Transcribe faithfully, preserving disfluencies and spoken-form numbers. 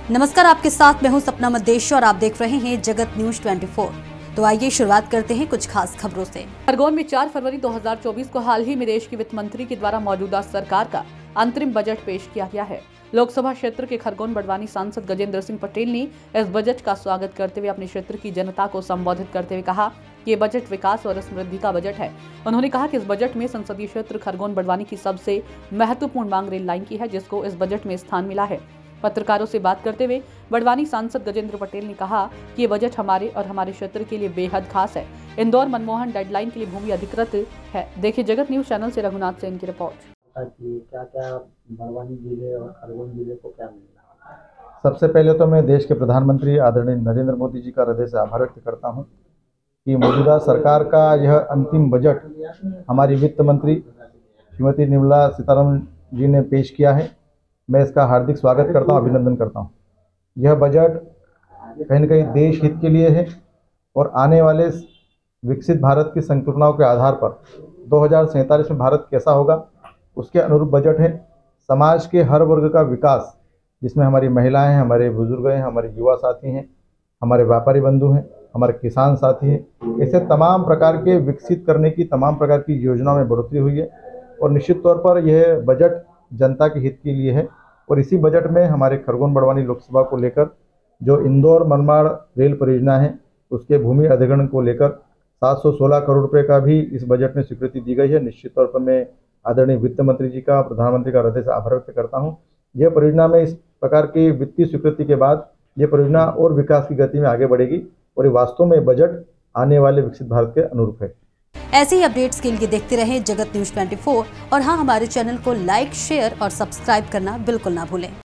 नमस्कार, आपके साथ मैं हूं सपना मदेश और आप देख रहे हैं जगत न्यूज चौबीस। तो आइए शुरुआत करते हैं कुछ खास खबरों से। खरगोन में चार फरवरी दो हज़ार चौबीस को हाल ही में देश की वित्त मंत्री के द्वारा मौजूदा सरकार का अंतरिम बजट पेश किया गया है। लोकसभा क्षेत्र के खरगोन बड़वानी सांसद गजेंद्र सिंह पटेल ने इस बजट का स्वागत करते हुए अपने क्षेत्र की जनता को संबोधित करते हुए कहा कि ये बजट विकास और समृद्धि का बजट है। उन्होंने कहा कि इस बजट में संसदीय क्षेत्र खरगोन बड़वानी की सबसे महत्वपूर्ण मांग रेल लाइन की है, जिसको इस बजट में स्थान मिला है। पत्रकारों से बात करते हुए बड़वानी सांसद गजेंद्र पटेल ने कहा कि ये बजट हमारे और हमारे क्षेत्र के लिए बेहद खास है। इंदौर मनमोहन डेडलाइन के लिए भूमि अधिकृत है। देखिए जगत न्यूज चैनल से रघुनाथ सेन की रिपोर्ट। क्या क्या बड़वानी जिले और खरगोन जिले को क्या मिला? सबसे पहले तो मैं देश के प्रधानमंत्री आदरणीय नरेंद्र मोदी जी का हृदय से आभार व्यक्त करता हूं कि मौजूदा सरकार का यह अंतिम बजट हमारी वित्त मंत्री श्रीमती निर्मला सीतारमण जी ने पेश किया है। मैं इसका हार्दिक स्वागत करता हूं, अभिनंदन करता हूं। यह बजट कहीं न कहीं देश हित के लिए है और आने वाले विकसित भारत की संकल्पनाओं के आधार पर दो हज़ार सैंतालीस में भारत कैसा होगा उसके अनुरूप बजट है। समाज के हर वर्ग का विकास, जिसमें हमारी महिलाएं हैं, हमारे बुजुर्ग हैं, हमारे युवा साथी हैं, हमारे व्यापारी बंधु हैं, हमारे किसान साथी हैं, ऐसे तमाम प्रकार के विकसित करने की तमाम प्रकार की योजनाओं में बढ़ोतरी हुई है और निश्चित तौर पर यह बजट जनता के हित के लिए है। और इसी बजट में हमारे खरगोन बड़वानी लोकसभा को लेकर जो इंदौर मनमाड़ रेल परियोजना है उसके भूमि अधिग्रहण को लेकर सात सौ सोलह करोड़ रुपए का भी इस बजट में स्वीकृति दी गई है। निश्चित तौर पर मैं आदरणीय वित्त मंत्री जी का, प्रधानमंत्री का हृदय से आभार व्यक्त करता हूं। यह परियोजना में इस प्रकार की वित्तीय स्वीकृति के बाद यह परियोजना और विकास की गति में आगे बढ़ेगी और ये वास्तव में बजट आने वाले विकसित भारत के अनुरूप है। ऐसे ही अपडेट्स के लिए देखते रहें जगत न्यूज चौबीस और हाँ, हमारे चैनल को लाइक, शेयर और सब्सक्राइब करना बिल्कुल ना भूलें।